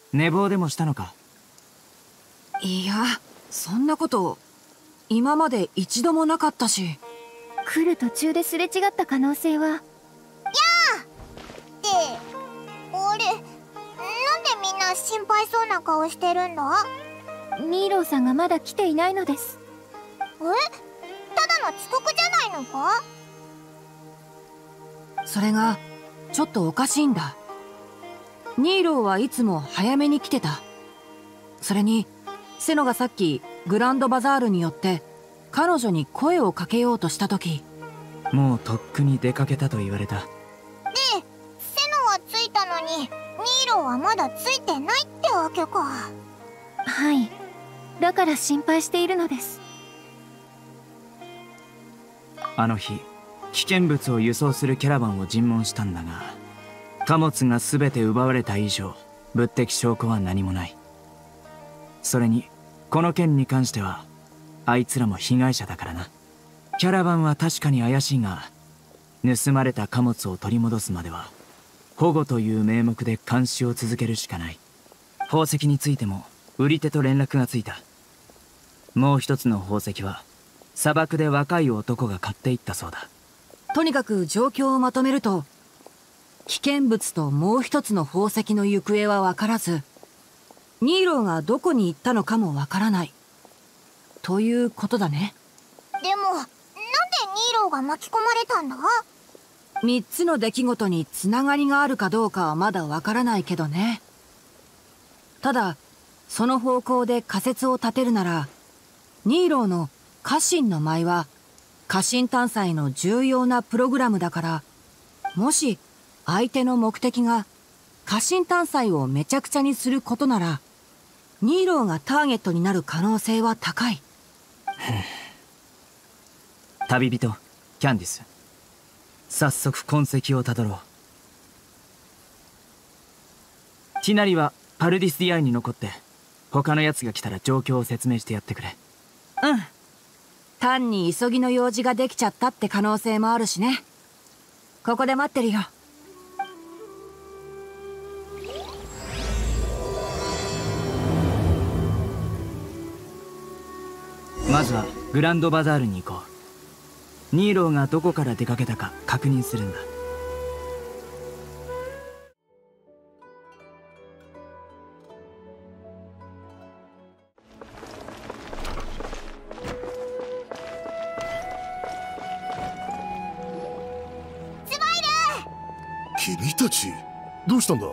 寝坊でもしたのか？ いや、そんなこと今まで一度もなかったし。 来る途中ですれ違った可能性は。やあってあれ、なんでみんな心配そうな顔してるんだ？ ニーローさんがまだ来ていないのです。 ただの遅刻じゃないのか？ それがちょっとおかしいんだ。ニーローはいつも早めに来てた。それにセノがさっきグランドバザールによって彼女に声をかけようとした時、 もうとっくに出かけたと言われた。 で、セノは着いたのにニーローはまだ着いてないってわけか。 はい、だから心配しているのです。 あの日危険物を輸送するキャラバンを尋問したんだが、貨物が全て奪われた以上物的証拠は何もない。それにこの件に関してはあいつらも被害者だからな。キャラバンは確かに怪しいが、盗まれた貨物を取り戻すまでは保護という名目で監視を続けるしかない。宝石についても売り手と連絡がついた。もう一つの宝石は砂漠で若い男が買っていったそうだ。 とにかく状況をまとめると、危険物ともう一つの宝石の行方は分からず、ニーローがどこに行ったのかも分からないということだね。 でもなんでニーローが巻き込まれたんだ ？3つの出来事につながりがあるかどうかはまだ分からないけどね。ただその方向で仮説を立てるなら、ニーローの家臣の舞は家臣探査の重要なプログラムだから、もし相手の目的が家臣探査をめちゃくちゃにすることなら、ニーローがターゲットになる可能性は高い。 旅人キャンディス、早速痕跡をたどろう。ティナリはパルディスディアイに残って、他のやつが来たら状況を説明してやってくれ。 うん。単に急ぎの用事ができちゃったって可能性もあるしね。ここで待ってるよ。 まずはグランドバザールに行こう。ニーローがどこから出かけたか確認するんだ。 君たちどうしたんだ？ ニーロ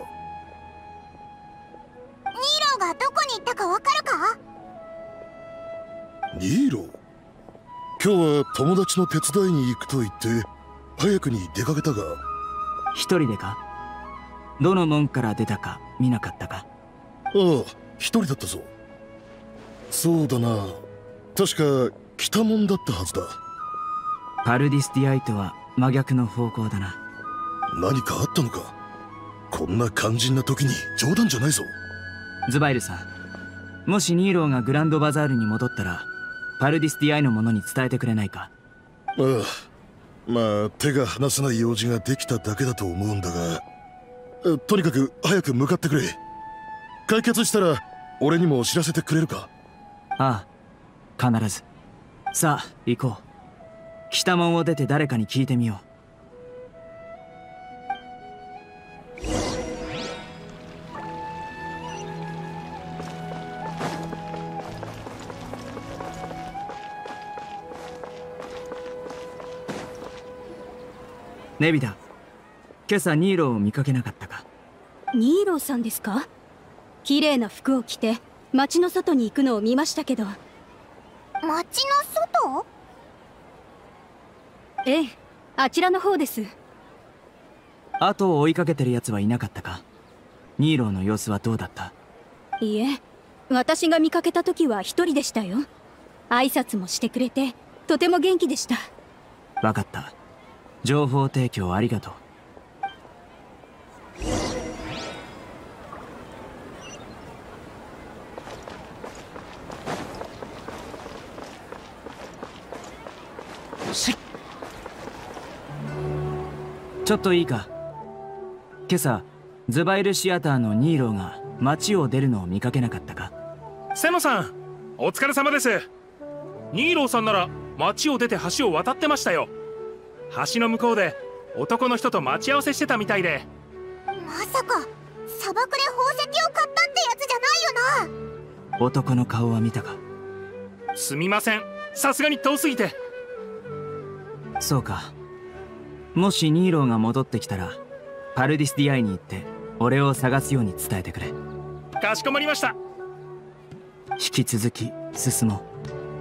ーがどこに行ったかわかるか？ ニーロー、今日は友達の手伝いに行くと言って早くに出かけたが。 一人でか？どの門から出たか見なかったか？ ああ、一人だったぞ。そうだな、確か北門だったはずだ。 パルディスディアイとは真逆の方向だな。 何かあったのか？こんな肝心な時に冗談じゃないぞ。 ズバイルさん、もしニーローがグランドバザールに戻ったらパルディスディアイの者に伝えてくれないか？ ああ、まあ手が離せない用事ができただけだと思うんだが、とにかく早く向かってくれ。解決したら俺にも知らせてくれるか？ ああ、必ず。さあ行こう。北門を出て誰かに聞いてみよう。ネビダ、今朝ニーローを見かけなかったか？ ニーローさんですか？綺麗な服を着て町の外に行くのを見ましたけど。 町の外？ ええ、あちらの方です。 後を追いかけてる奴はいなかったか？ニーローの様子はどうだった？ いいえ、私が見かけた時は一人でしたよ。挨拶もしてくれてとても元気でした。 分かった。情報提供ありがとう。ちょっといいか？今朝ズバイルシアターのニーローが町を出るのを見かけなかったか？ セノさん、お疲れ様です。ニーローさんなら町を出て橋を渡ってましたよ。橋の向こうで男の人と待ち合わせしてたみたいで。 まさか砂漠で宝石を買ったってやつじゃないよな。 男の顔は見たか？ すみません、さすがに遠すぎて。 そうか。もしニーローが戻ってきたらパルディスディアイに行って俺を探すように伝えてくれ。 かしこまりました。 引き続き進もう。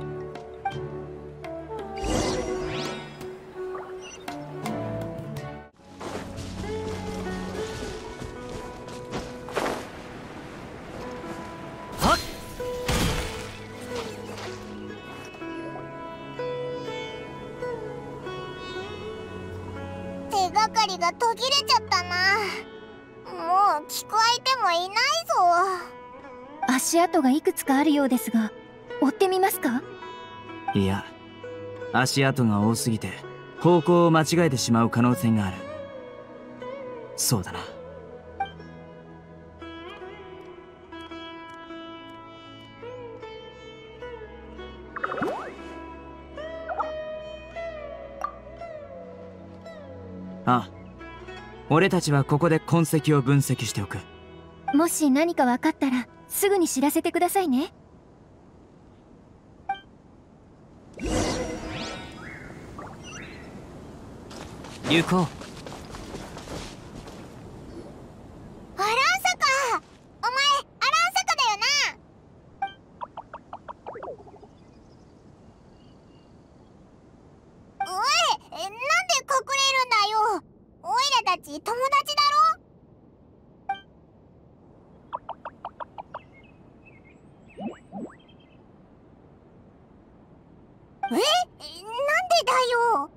手がかりが途切れちゃったな。もう聞く相手もいないぞ。 足跡がいくつかあるようですが、追ってみますか？ いや、足跡が多すぎて方向を間違えてしまう可能性がある。そうだな。ああ、俺たちはここで痕跡を分析しておく。 もし何か分かったらすぐに知らせてくださいね。 行こう。 アランサカ、お前アランサカだよな。おい、なんで隠れるんだよ。オイラたち友達だろ。なんでだよ。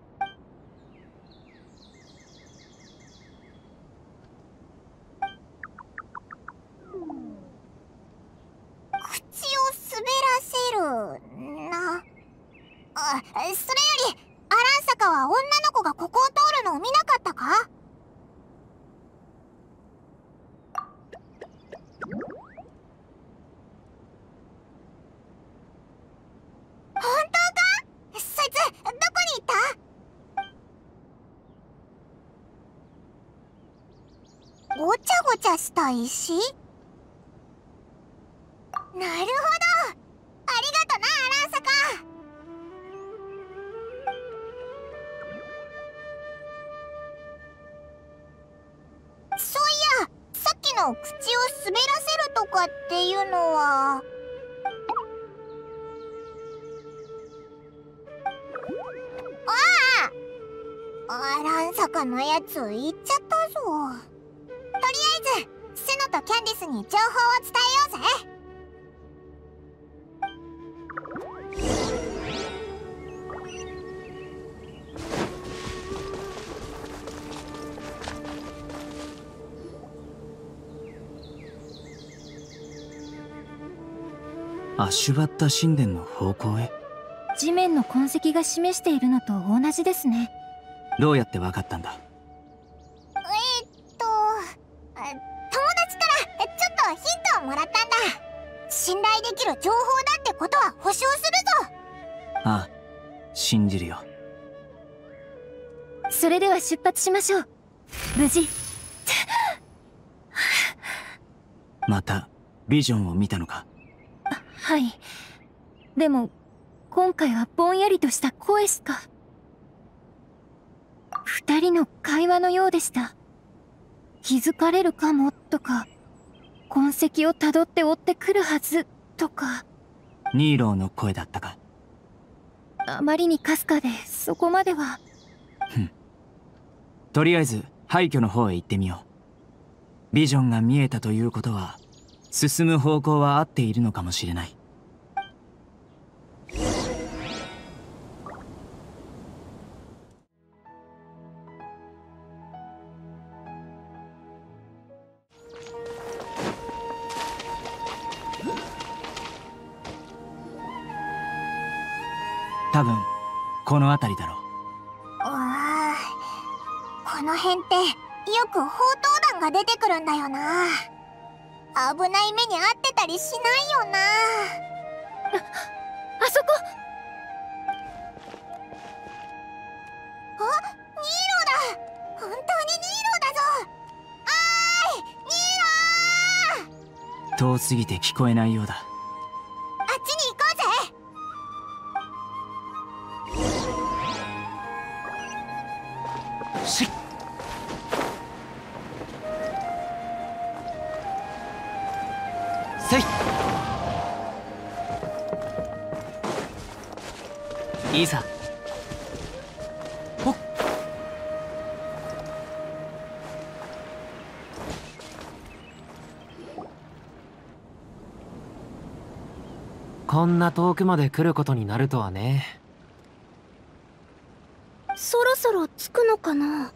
口を滑らせるな。あ、それよりアランサカは女の子がここを通るのを見なかったか？本当か？そいつどこに行った？ごちゃごちゃした石？なるほど、ありがとな、アランサカ。そういや、さっきの口を滑らせるとかっていうのは。アランサカのやつ言っちゃったぞ。とりあえずセノとキャンディスに情報を伝えようぜ。 アシュバッタ神殿の方向へ。 地面の痕跡が示しているのと同じですね。 どうやって分かったんだ？ 友達からちょっとヒントをもらったんだ。信頼できる情報だってことは保証するぞ。 ああ、信じるよ。 それでは出発しましょう。無事。 またビジョンを見たのか？ はい。でも今回はぼんやりとした声しか。二人の会話のようでした。気づかれるかもとか、痕跡をたどって追ってくるはずとか。 ニーローの声だったか？ あまりにかすかでそこまでは。 とりあえず廃墟の方へ行ってみよう。ビジョンが見えたということは進む方向は合っているのかもしれない。多分この辺りだろう。 この辺ってよく砲塔弾が出てくるんだよな。 危ない目に遭ってたりしないよな。 あそこ。 あ、ニーロだ。本当にニーロだぞ。おーい、ニーロー。 遠すぎて聞こえないようだ。 あっちに行こうぜ。 しっ。せい。いいさ。ほっ。 こんな遠くまで来ることになるとはね。 そろそろ着くのかな。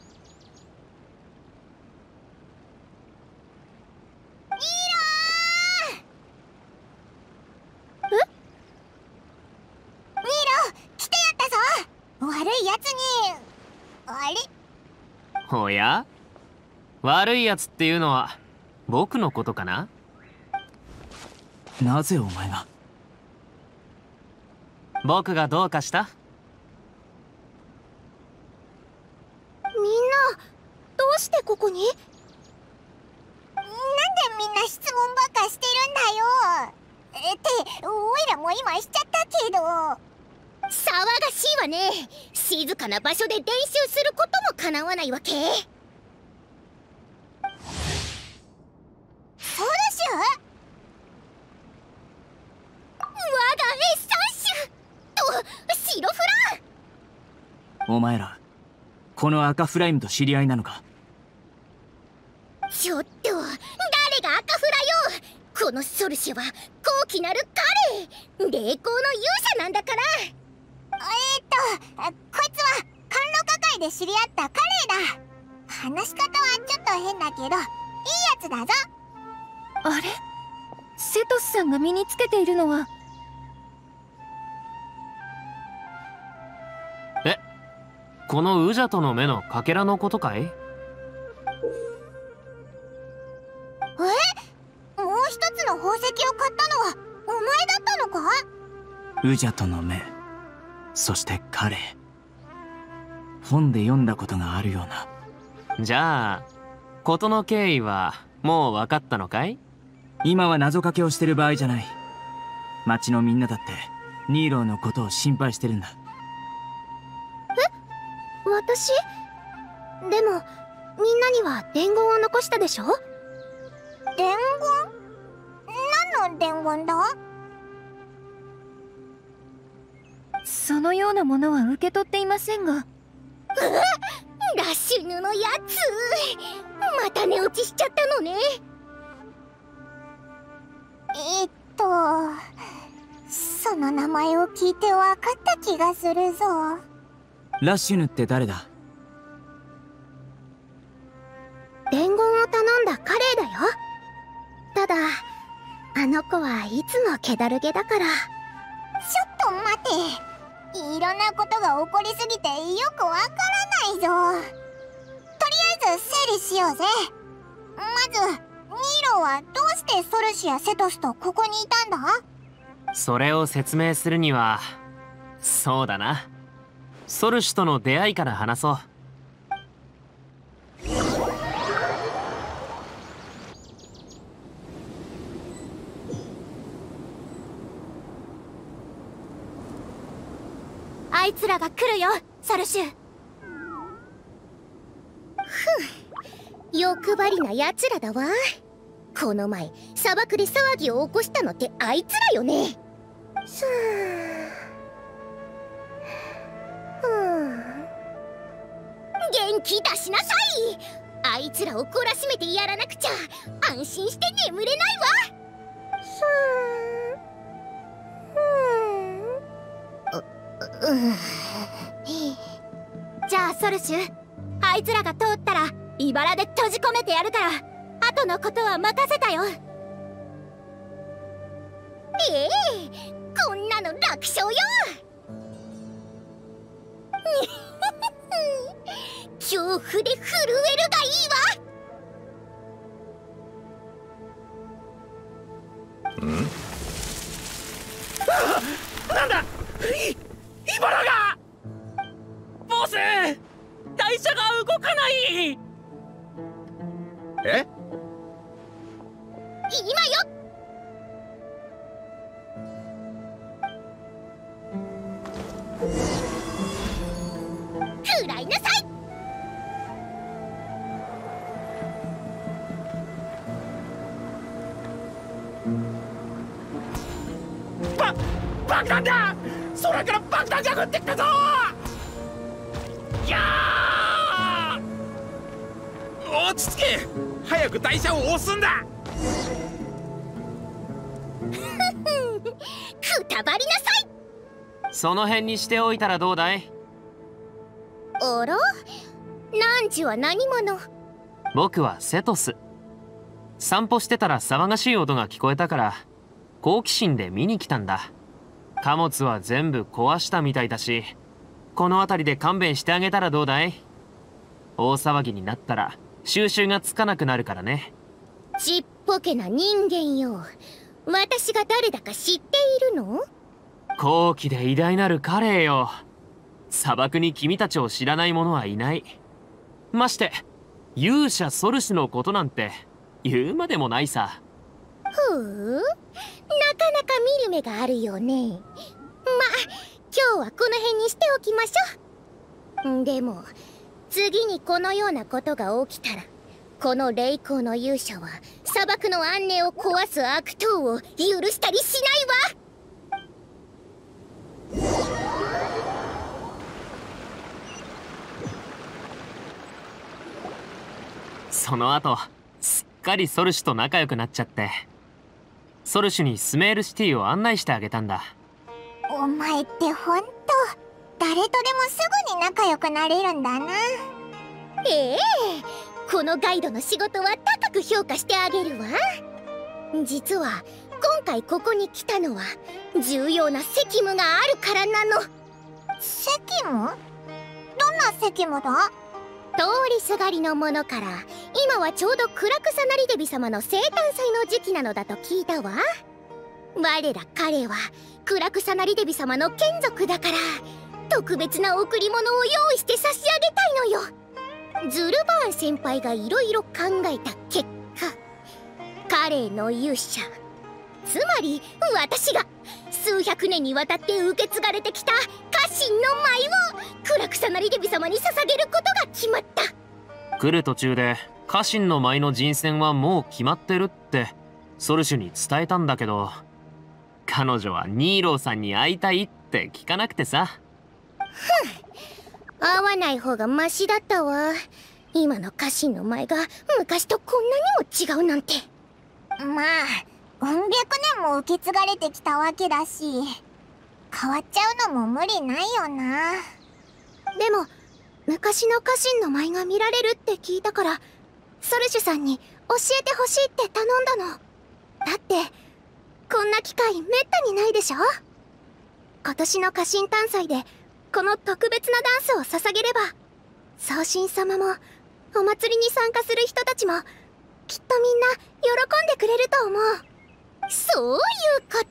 悪いやつに。あれ？ おや？悪いやつっていうのは僕のことかな？ なぜお前が？ 僕がどうかした？ みんなどうしてここに？ なんでみんな質問ばっかしてるんだよ。っておいらも今しちゃったけど。 騒がしいわね。静かな場所で練習することもかなわないわけ？ そうでしょ？ 我がエッサンシュとシロフラン。 お前らこの赤フライムと知り合いなのか？ ちょっと誰が赤フラよ。このソルシュは高貴なる彼、霊光の勇者なんだから。 こいつは甘露化会で知り合ったカレーだ。話し方はちょっと変だけどいいやつだぞ。 あれ？セトスさんが身につけているのは。 え、このウジャトの目のかけらのことかい？ もう一つの宝石を買ったのはお前だったのか？ ウジャトの目、そして彼。本で読んだことがあるような。 じゃあ事の経緯はもう分かったのかい？ 今は謎かけをしてる場合じゃない。町のみんなだってニーローのことを心配してるんだ。 私？でもみんなには伝言を残したでしょ？ 伝言？何の伝言だ？ そのようなものは受け取っていませんが。 ラッシュヌのやつ、また寝落ちしちゃったのね。 その名前を聞いて分かった気がするぞ。 ラッシュヌって誰だ？ 伝言を頼んだカレーだよ。ただあの子はいつも気だるげだから。 ちょっと待て。いろんなことが起こりすぎてよくわからないぞ。とりあえず整理しようぜ。まずニーロはどうしてソルシュやセトスとここにいたんだ？ それを説明するには、そうだな、ソルシュとの出会いから話そう。 あいつらが来るよ、ソルシュ。欲張りなやつらだわ。この前砂漠で騒ぎを起こしたのってあいつらよね。元気出しなさい。あいつらを懲らしめてやらなくちゃ安心して眠れないわ。じゃあソルシュ、あいつらが通ったら茨で閉じ込めてやるから、後のことは任せたよ。こんなの楽勝よ。恐怖で震えるがいいわ。 台車が動かない。 え？ 今よ。食らいなさい。 爆弾だ！空から爆弾が降ってきたぞ！やー！落ち着け！早く台車を押すんだ！ くたばりなさい。 その辺にしておいたらどうだい？ あら？何時は何者？ 僕はセトス。散歩してたら騒がしい音が聞こえたから好奇心で見に来たんだ。貨物は全部壊したみたいだし、この辺りで勘弁してあげたらどうだい？大騒ぎになったら収拾がつかなくなるからね。 ちっぽけな人間よ。私が誰だか知っているの？ 高貴で偉大なるカレーよ。砂漠に君たちを知らない者はいない。まして勇者ソルシュのことなんて言うまでもないさ。 ふう、なかなか見る目があるよね。ま、今日はこの辺にしておきましょう。でも次にこのようなことが起きたら、この霊光の勇者は砂漠の安寧を壊す悪党を許したりしないわ。 その後すっかりソルシュと仲良くなっちゃって、ソルシュにスメールシティを案内してあげたんだ。 お前ってほんと誰とでもすぐに仲良くなれるんだな。 ええ、このガイドの仕事は高く評価してあげるわ。実は今回ここに来たのは重要な責務があるからなの。 責務？どんな責務だ？ 通りすがりのものから今はちょうどクラクサナリデビ様の生誕祭の時期なのだと聞いたわ。我ら彼はクラクサナリデビ様の眷属だから特別な贈り物を用意して差し上げたいのよ。ズルバーン先輩がいろいろ考えた結果、彼の勇者、つまり私が数百年にわたって受け継がれてきた家臣の舞をクラクサナリデビ様に捧げることが決まった。 来る途中で家臣の舞の人選はもう決まってるってソルシュに伝えたんだけど、彼女はニーローさんに会いたいって聞かなくてさ。 会わない方がマシだったわ。今の家臣の舞が昔とこんなにも違うなんて。 まあうん百年も受け継がれてきたわけだし、変わっちゃうのも無理ないよな。 でも昔の家臣の舞が見られるって聞いたからソルシュさんに教えてほしいって頼んだの。だってこんな機会めったにないでしょ。今年の家臣誕祭でこの特別なダンスを捧げれば、宗神様もお祭りに参加する人たちもきっとみんな喜んでくれると思う。 そういうこと。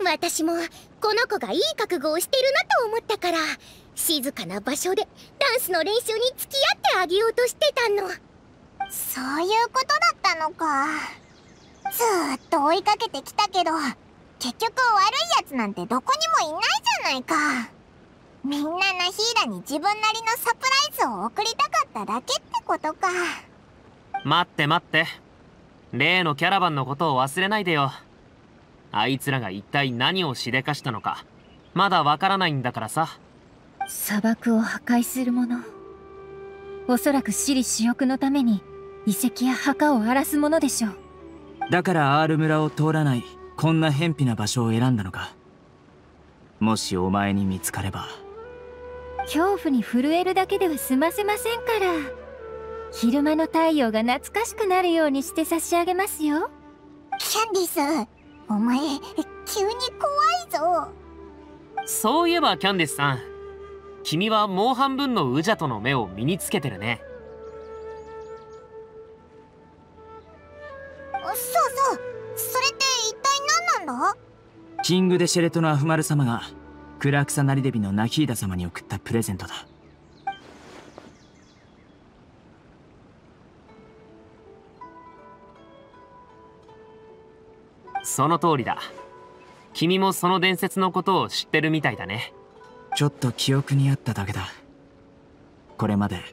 私もこの子がいい覚悟をしてるなと思ったから、静かな場所でダンスの練習に付き合ってあげようとしてたの。 そういうことだったのか。ずーっと追いかけてきたけど結局悪いやつなんてどこにもいないじゃないか。みんなナヒーラに自分なりのサプライズを送りたかっただけってことか。 待って待って、例のキャラバンのことを忘れないでよ。あいつらが一体何をしでかしたのかまだわからないんだからさ。 砂漠を破壊するもの、おそらく私利私欲のために遺跡や墓を荒らすものでしょう。 だからアール村を通らないこんな偏僻な場所を選んだのか。もしお前に見つかれば恐怖に震えるだけでは済ませませんから、昼間の太陽が懐かしくなるようにして差し上げますよ。 キャンディス、お前急に怖いぞ。 そういえばキャンディスさん、君はもう半分のウジャトの目を身につけてるね。 そうそう、それって一体何なんだ？ キング・デ・シェレトのアフマル様がクラクサナリデビのナヒーダ様に送ったプレゼントだ。 その通りだ。君もその伝説のことを知ってるみたいだね。 ちょっと記憶にあっただけだ。これまで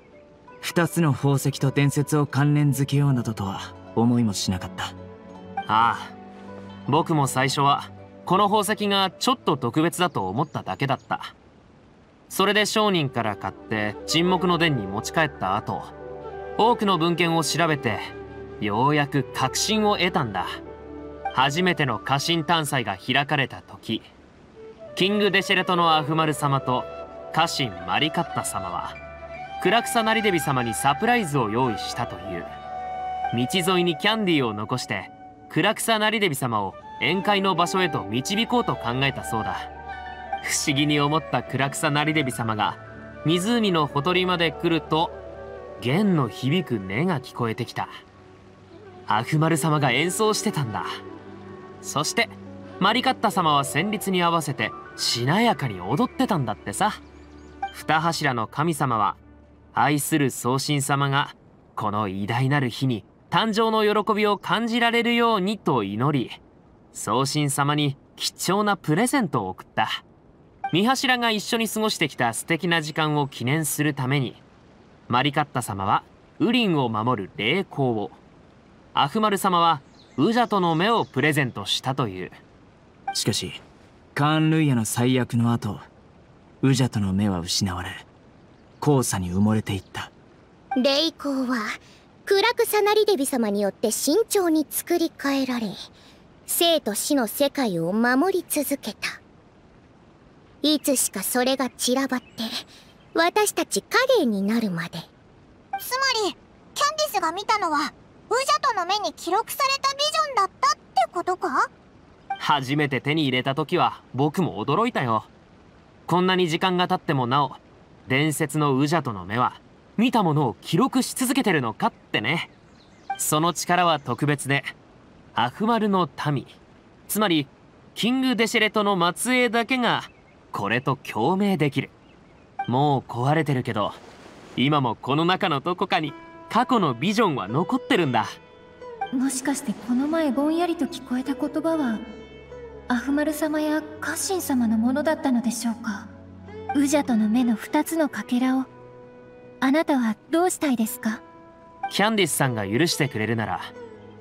2つの宝石と伝説を関連づけようなどとは思いもしなかった。 ああ、僕も最初はこの宝石がちょっと特別だと思っただけだった。それで商人から買って沈黙の殿に持ち帰った後、多くの文献を調べてようやく確信を得たんだ。初めての家臣探査が開かれた時、キング・デシェレトのアフマル様と家臣マリカッタ様はクラクサナリデビ様にサプライズを用意したという。道沿いにキャンディーを残してクラクサナリデビ様を宴会の場所へと導こうと考えたそうだ。不思議に思ったクラクサナリデビ様が湖のほとりまで来ると、弦の響く音が聞こえてきた。アフマル様が演奏してたんだ。そしてマリカッタ様は旋律に合わせてしなやかに踊ってたんだってさ。二柱の神様は愛する宗神様がこの偉大なる日に誕生の喜びを感じられるようにと祈り、宗神様に貴重なプレゼントを贈った。三柱が一緒に過ごしてきた素敵な時間を記念するために、マリカッタ様はウリンを守る霊光を、アフマル様はウジャトの目をプレゼントしたという。 しかしカーン・ルイヤの最悪の後、ウジャトの目は失われ黄砂に埋もれていった。 霊光はクラクサナリデビ様によって慎重に作り変えられ、生と死の世界を守り続けた。いつしかそれが散らばって私たち影になるまで。 つまりキャンディスが見たのはウジャトの目に記録されたビジョンだったってことか？ 初めて手に入れた時は僕も驚いたよ。こんなに時間が経ってもなお伝説のウジャトの目は見たものを記録し続けてるのかってね。その力は特別で、アフマルの民、つまりキング・デシェレトの末裔だけがこれと共鳴できる。もう壊れてるけど今もこの中のどこかに過去のビジョンは残ってるんだ。 もしかしてこの前ぼんやりと聞こえた言葉はアフマル様やカッシン様のものだったのでしょうか。ウジャトの目の2つのかけらをあなたはどうしたいですか？ キャンディスさんが許してくれるなら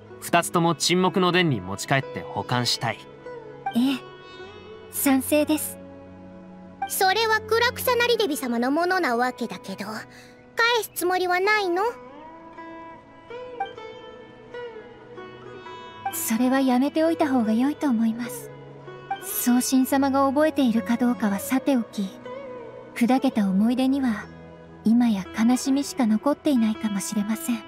2つとも沈黙の殿に持ち帰って保管したい。 ええ、賛成です。 それはクラクサナリデビ様のものなわけだけど、返すつもりはないの？ それはやめておいた方が良いと思います。宗神様が覚えているかどうかはさておき、砕けた思い出には今や悲しみしか残っていないかもしれません。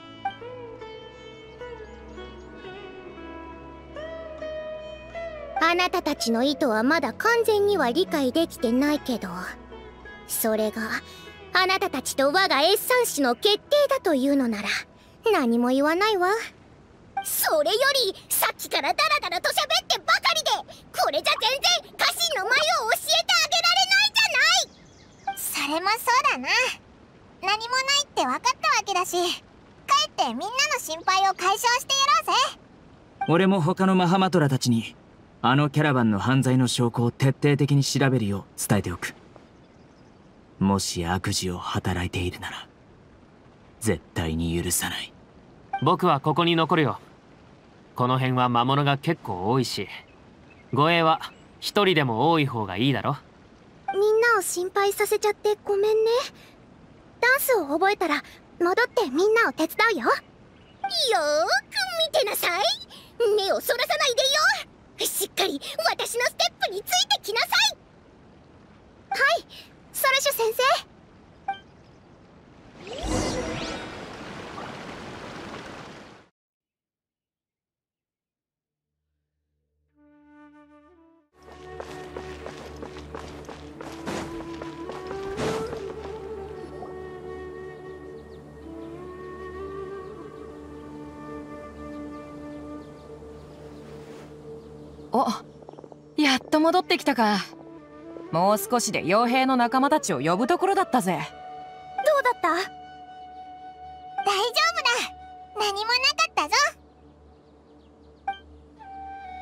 あなたたちの意図はまだ完全には理解できてないけど、それがあなたたちと我がエッサン氏の決定だというのなら何も言わないわ。それよりさっきからダラダラと喋ってばかりで、これじゃ全然家臣の舞を教えてあげられないじゃない。 それもそうだな。何もないって分かったわけだし、帰ってみんなの心配を解消してやろうぜ。 俺も他のマハマトラたちにあのキャラバンの犯罪の証拠を徹底的に調べるよう伝えておく。もし悪事を働いているなら絶対に許さない。 僕はここに残るよ。この辺は魔物が結構多いし、護衛は一人でも多い方がいいだろ。 みんなを心配させちゃってごめんね。ダンスを覚えたら戻ってみんなを手伝うよ。 よーく見てなさい。目をそらさないでよ。しっかり私のステップについてきなさい。 はい、ソルシュ先生。 お、やっと戻ってきたか。もう少しで傭兵の仲間たちを呼ぶところだったぜ。 どうだった？ 大丈夫だ。何もなかったぞ。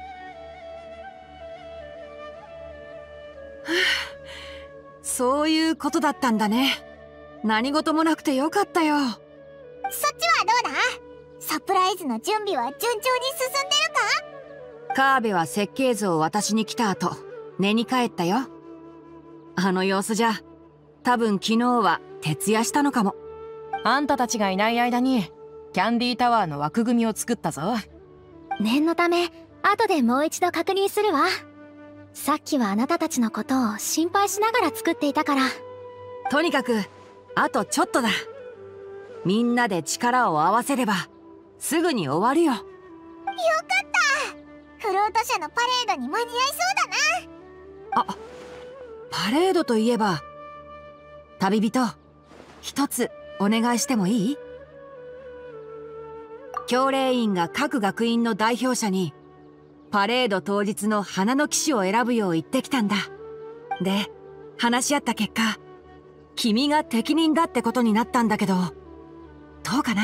そういうことだったんだね。何事もなくてよかったよ。 そっちはどうだ？サプライズの準備は順調に進んでるか？ カーベは設計図を渡しに来た後、寝に帰ったよ。あの様子じゃ、多分昨日は徹夜したのかも。 あんたたちがいない間にキャンディータワーの枠組みを作ったぞ。 念のため後でもう一度確認するわ。さっきはあなたたちのことを心配しながら作っていたから。 とにかくあとちょっとだ。みんなで力を合わせればすぐに終わるよ。 よかった。フロート車のパレードに間に合いそうだな。 あ、パレードといえば、旅人、一つお願いしてもいい？教令員が各学院の代表者にパレード当日の花の騎士を選ぶよう言ってきたんだ。で、話し合った結果、君が適任だってことになったんだけど、どうかな？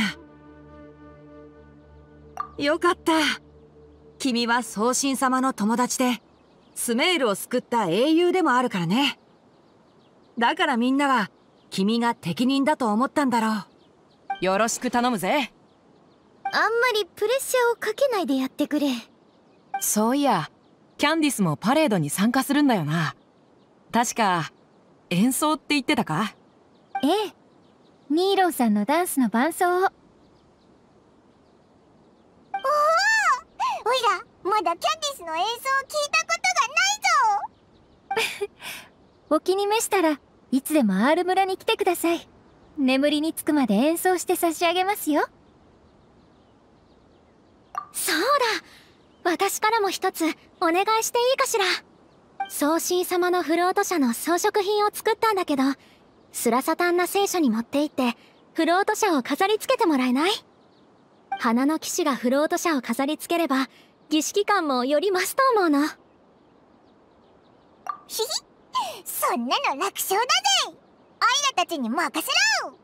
よかった。君は宗神様の友達で、スメールを救った英雄でもあるからね。だからみんなは君が適任だと思ったんだろう。 よろしく頼むぜ。 あんまりプレッシャーをかけないでやってくれ。 そういや、キャンディスもパレードに参加するんだよな。確か演奏って言ってたか？ ええ、ニーローさんのダンスの伴奏を。 おいらまだキャンディスの演奏を聞いたことがないぞ。 お気に召したらいつでも R 村に来てください。眠りにつくまで演奏して差し上げますよ。 そうだ、私からも一つお願いしていいかしら。宗神様のフロート車の装飾品を作ったんだけど、スラサタンナ聖書に持って行ってフロート車を飾り付けてもらえない？花の騎士がフロート車を飾り付ければ儀式感もより増すと思うの。 ひひ、そんなの楽勝だぜ。オイラたちに任せろ。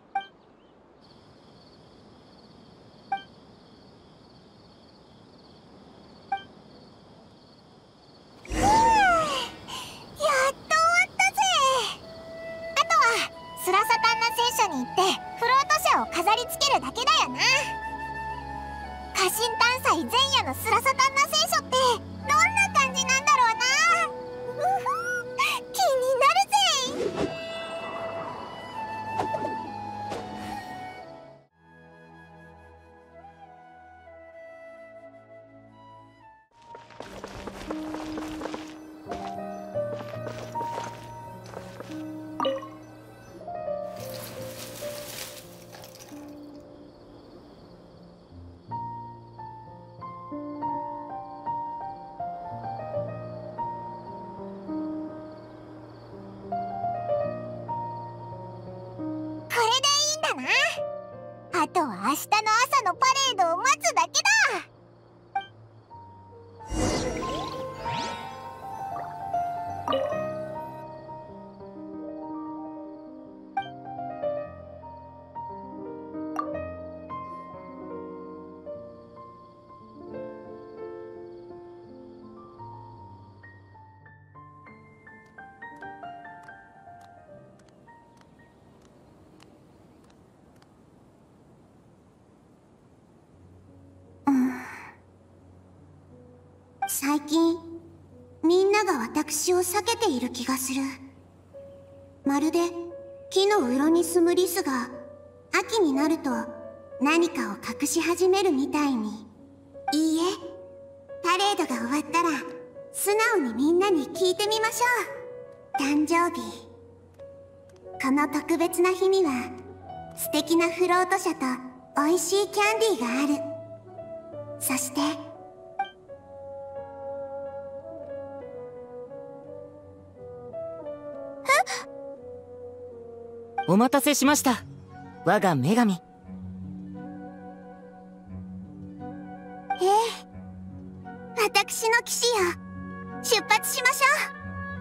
スラサタンナ聖書に行ってフロート車を飾り付けるだけだよな。家臣探査前夜のスラサタンナ聖書ってどんな感じなんだろうな。気になるぜ。あとは明日の朝のパレードを待つだけだ。最近みんなが私を避けている気がする。まるで木のうろに住むリスが秋になると何かを隠し始めるみたいに。いいえ、パレードが終わったら素直にみんなに聞いてみましょう。誕生日、この特別な日には素敵なフロート車と美味しいキャンディーがある。そしてお待たせしました、我が女神。 私の騎士よ、出発しましょ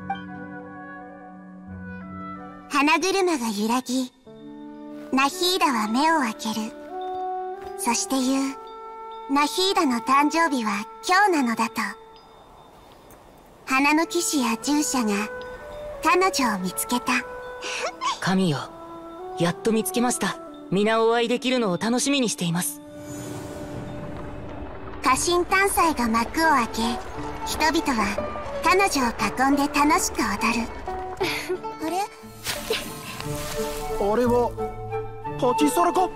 う。花車が揺らぎ、ナヒーダは目を開ける。そして言う。ナヒーダの誕生日は今日なのだと。花の騎士や従者が彼女を見つけた。 神よ、やっと見つけました。皆お会いできるのを楽しみにしています。 家臣探祭が幕を開け、人々は彼女を囲んで楽しく踊る。あれ？ あれはパティサラか？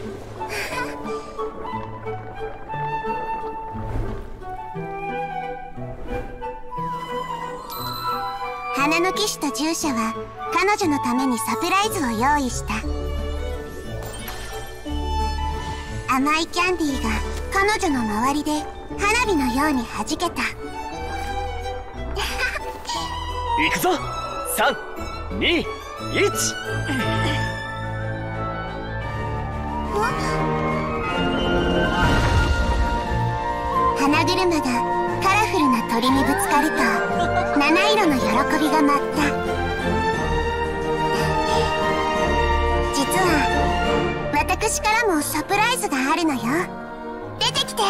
花の騎士と従者は彼女のためにサプライズを用意した。甘いキャンディーが彼女の周りで花火のように弾けた。 行くぞ。3、2、1。 花車がカラフルな鳥にぶつかると七色の喜びが舞った。実は私からもサプライズがあるのよ。出てきて。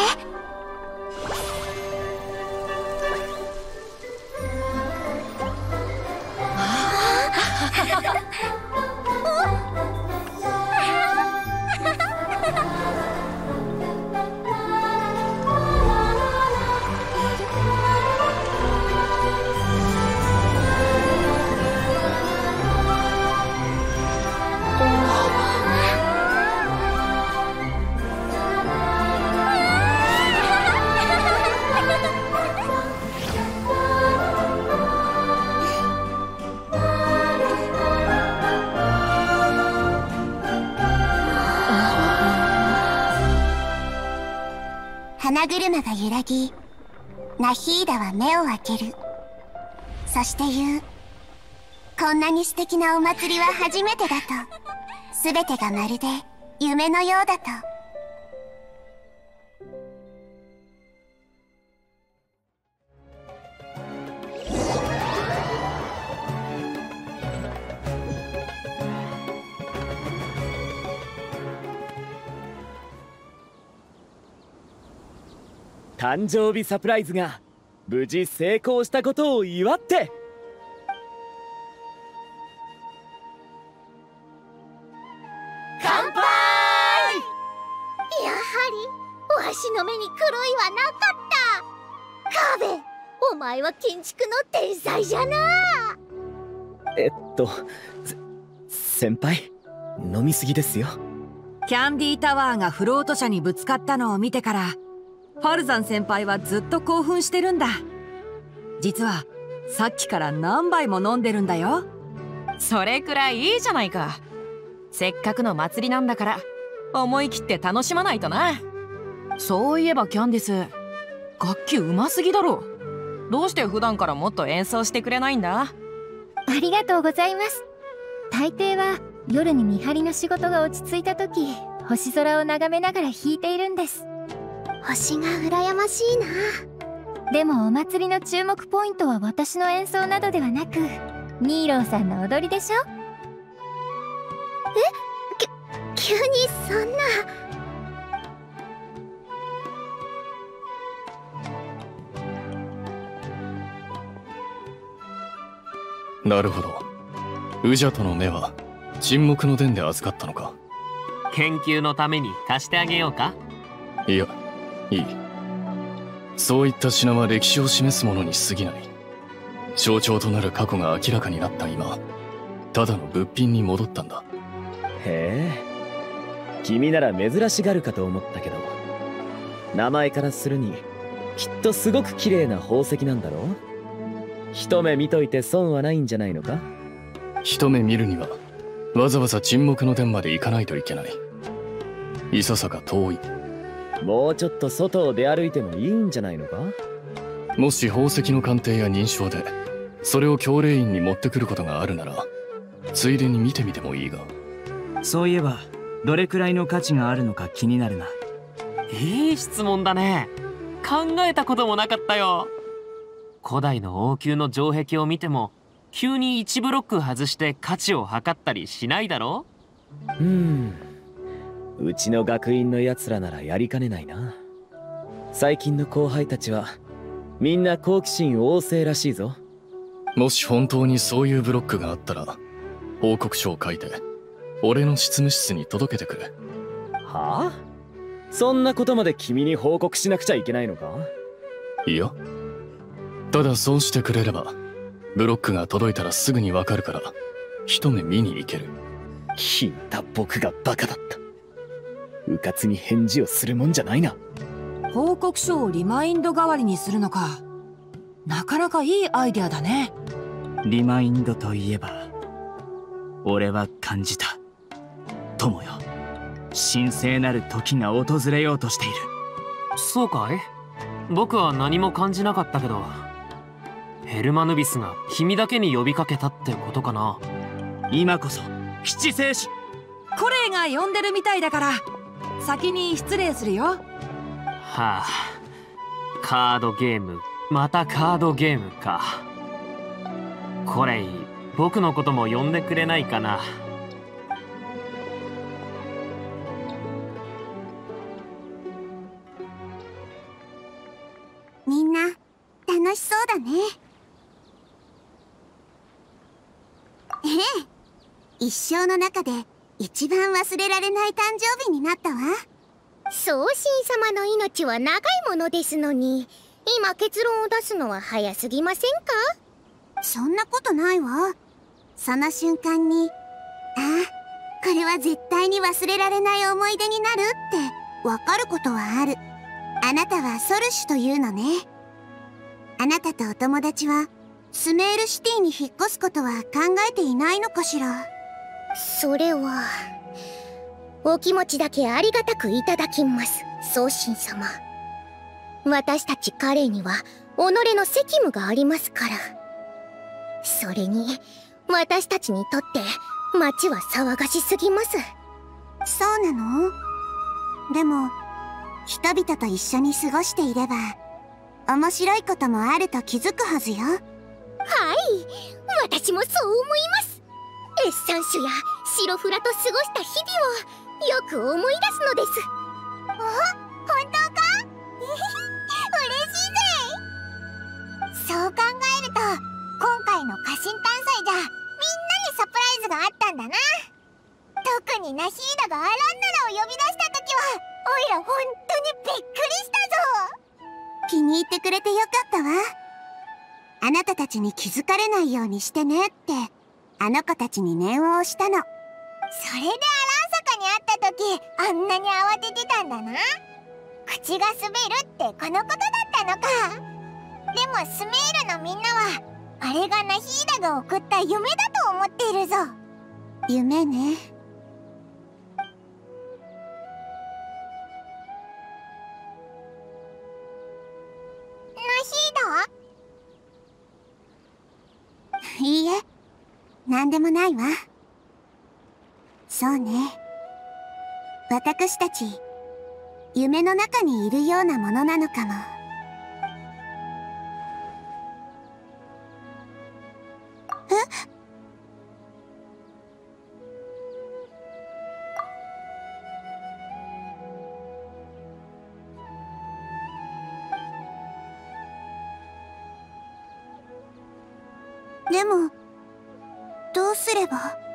花車が揺らぎ、ナヒーダは目を開ける。そして言う。こんなに素敵なお祭りは初めてだと。すべてがまるで夢のようだと。 誕生日サプライズが無事成功したことを祝って。 乾杯。やはりわしの目に狂いはなかった。カーベ、お前は建築の天才じゃな。 先輩、飲みすぎですよ。 キャンディータワーがフロート車にぶつかったのを見てからファルザン先輩はずっと興奮してるんだ。実はさっきから何杯も飲んでるんだよ。 それくらいいいじゃないか。せっかくの祭りなんだから思い切って楽しまないとな。そういえばキャンディス、楽器うますぎだろ。どうして普段からもっと演奏してくれないんだ？ ありがとうございます。大抵は夜に見張りの仕事が落ち着いた時、星空を眺めながら弾いているんです。 星が羨ましいな。 でもお祭りの注目ポイントは私の演奏などではなく、ニーローさんの踊りでしょ。 急にそんな。 なるほど。ウジャとの目は沈黙の殿で預かったのか。 研究のために貸してあげようか？ いや、いい。そういった品は歴史を示すものに過ぎない。象徴となる過去が明らかになった今、ただの物品に戻ったんだ。 へえ、君なら珍しがるかと思ったけど、名前からするにきっとすごく綺麗な宝石なんだろう。一目見といて損はないんじゃないのか？ 一目見るにはわざわざ沈黙の殿まで行かないといけない。いささか遠い。 もうちょっと外を出歩いてもいいんじゃないのか？ もし宝石の鑑定や認証でそれを教令院に持ってくることがあるなら、ついでに見てみてもいいが。 そういえばどれくらいの価値があるのか気になるな。 いい質問だね。考えたこともなかったよ。古代の王宮の城壁を見ても急に1ブロック外して価値を測ったりしないだろ？ うちの学院のやつらならやりかねないな。最近の後輩たちはみんな好奇心旺盛らしいぞ。 もし本当にそういうブロックがあったら報告書を書いて俺の執務室に届けてくれ。 はあ？そんなことまで君に報告しなくちゃいけないのか？ いや、ただそうしてくれればブロックが届いたらすぐにわかるから一目見に行ける。 聞いた僕がバカだった。うかつに返事をするもんじゃないな。 報告書をリマインド代わりにするのか。なかなかいいアイデアだね。 リマインドといえば俺は感じた。友よ、神聖なる時が訪れようとしている。 そうかい？僕は何も感じなかったけど、ヘルマヌビスが君だけに呼びかけたってことかな。 今こそ七聖子コレイが呼んでるみたいだから先に失礼するよ。 はあ、カードゲーム、またカードゲームか。コレイ、僕のことも呼んでくれないかな。 みんな楽しそうだね。ええ、一生の中で一番忘れられない誕生日になったわ。 宗神様の命は長いものですのに、今結論を出すのは早すぎませんか？ そんなことないわ。その瞬間に、ああ、これは絶対に忘れられない思い出になるってわかることはある。あなたはソルシュというのね。あなたとお友達はスメールシティに引っ越すことは考えていないのかしら？ それはお気持ちだけありがたくいただきます、宗神様。私たち彼には己の責務がありますから。それに私たちにとって町は騒がしすぎます。 そうなの？でも人々と一緒に過ごしていれば面白いこともあると気づくはずよ。はい、 私もそう思います。エッサンシュやシロフラと過ごした日々をよく思い出すのです。 あ、本当か？嬉しいぜ。そう考えると今回の家臣探査じゃみんなにサプライズがあったんだな。特にナヒーダがアランナラを呼び出した時はおいら本当にびっくりしたぞ。気に入ってくれてよかったわ。あなたたちに気づかれないようにしてねってあの子たちに念を押したの。それでアランサカに会った時あんなに慌ててたんだな。口が滑るってこのことだったのか。でもスメールのみんなはあれがナヒーダが送った夢だと思っているぞ。夢ね。いいえ、なんでもないわ。そうね。私たち、夢の中にいるようなものなのかも。でも、どうすれば？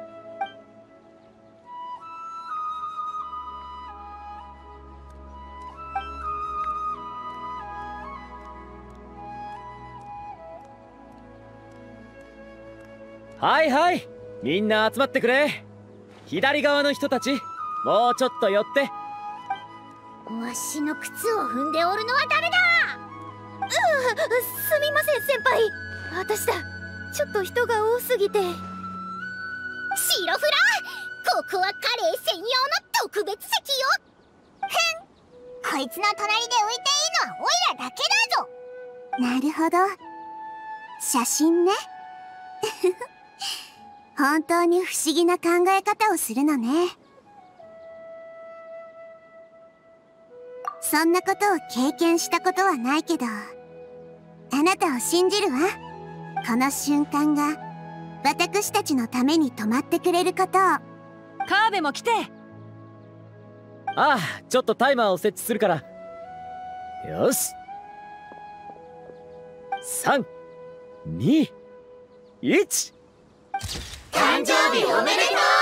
はいはい、みんな集まってくれ。左側の人たち、もうちょっと寄って。 わしの靴を踏んでおるのは誰だ？すみません先輩、私だ。ちょっと人が多すぎて。シロフラ、ここはカレー専用の特別席よ。 こいつの隣で浮いていいのはオイラだけだぞ。なるほど、写真ね。本当に不思議な考え方をするのね。そんなことを経験したことはないけど、あなたを信じるわ。この瞬間が私たちのために止まってくれることを。 カーベも来て。 ああ、ちょっとタイマーを設置するから。よし。3、2、 1。 誕生日おめでとう。